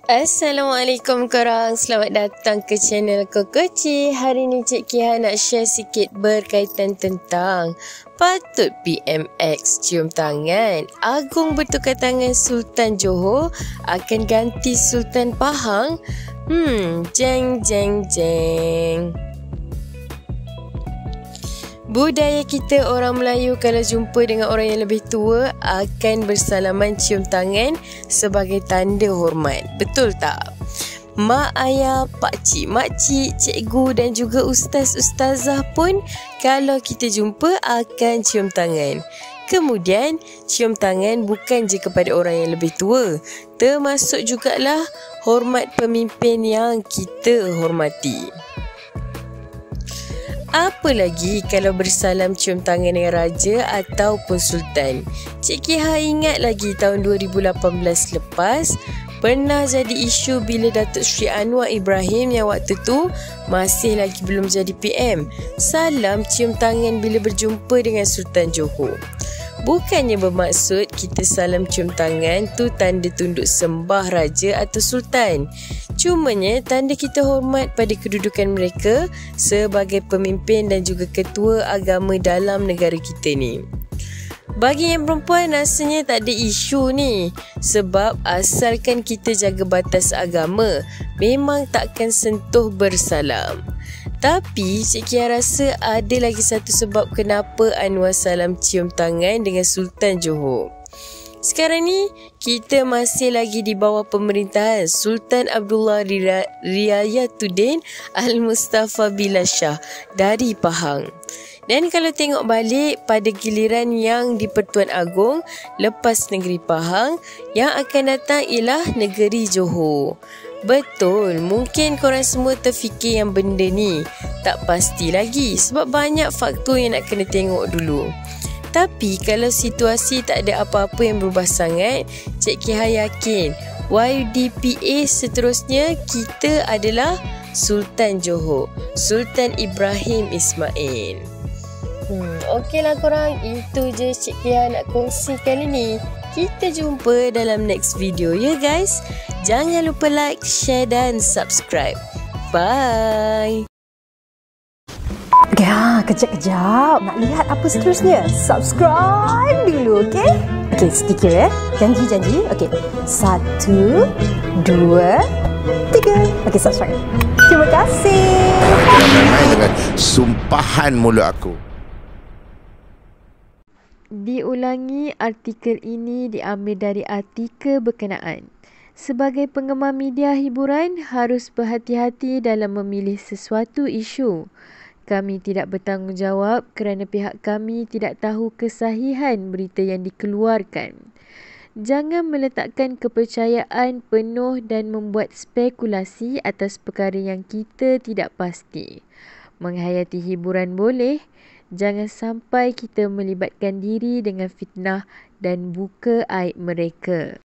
Assalamualaikum korang, selamat datang ke channel Kokoci. Hari ni Cik Kiha nak share sikit berkaitan tentang patut PMX cium tangan. Agung bertukar tangan Sultan Johor akan ganti Sultan Pahang. Jeng jeng jeng. Budaya kita orang Melayu kalau jumpa dengan orang yang lebih tua akan bersalaman cium tangan sebagai tanda hormat. Betul tak? Mak ayah, pakcik, makcik, cikgu dan juga ustaz-ustazah pun kalau kita jumpa akan cium tangan. Kemudian, cium tangan bukan je kepada orang yang lebih tua. Termasuk jugalah hormat pemimpin yang kita hormati. Apa lagi kalau bersalam cium tangan dengan raja ataupun sultan. Cik Kiha ingat lagi tahun 2018 lepas pernah jadi isu bila Datuk Seri Anwar Ibrahim yang waktu tu masih lagi belum jadi PM salam cium tangan bila berjumpa dengan Sultan Johor. Bukannya bermaksud kita salam cium tangan tu tanda tunduk sembah raja atau sultan. Cumanya tanda kita hormat pada kedudukan mereka sebagai pemimpin dan juga ketua agama dalam negara kita ni. Bagi yang perempuan rasanya tak ada isu ni. Sebab asalkan kita jaga batas agama, memang takkan sentuh bersalam. Tapi Cik Kia rasa ada lagi satu sebab kenapa Anwar salam cium tangan dengan Sultan Johor. Sekarang ni kita masih lagi di bawah pemerintahan Sultan Abdullah Riayatuddin Al-Mustafa Billah Shah dari Pahang. Dan kalau tengok balik pada giliran yang di Pertuan Agong lepas negeri Pahang, yang akan datang ialah negeri Johor. Betul, mungkin korang semua terfikir yang benda ni tak pasti lagi sebab banyak faktor yang nak kena tengok dulu. Tapi kalau situasi tak ada apa-apa yang berubah sangat, Cik Kiha yakin YDPA seterusnya kita adalah Sultan Johor, Sultan Ibrahim Ismail. Okeylah korang, itu je Cik Kiha nak kongsi kali ni. Kita jumpa dalam next video ya guys. Jangan lupa like, share dan subscribe. Bye. Okay, kejap-kejap. Nak lihat apa seterusnya? Subscribe dulu, okay? Okay, sedikit ya. Janji. Okay, 1, 2, 3. Okay, subscribe. Terima kasih. Jangan main-main dengan sumpahan mulut aku. Diulangi, artikel ini diambil dari artikel berkenaan. Sebagai penggemar media hiburan, harus berhati-hati dalam memilih sesuatu isu. Kami tidak bertanggungjawab kerana pihak kami tidak tahu kesahihan berita yang dikeluarkan. Jangan meletakkan kepercayaan penuh dan membuat spekulasi atas perkara yang kita tidak pasti. Menghayati hiburan boleh, jangan sampai kita melibatkan diri dengan fitnah dan buka aib mereka.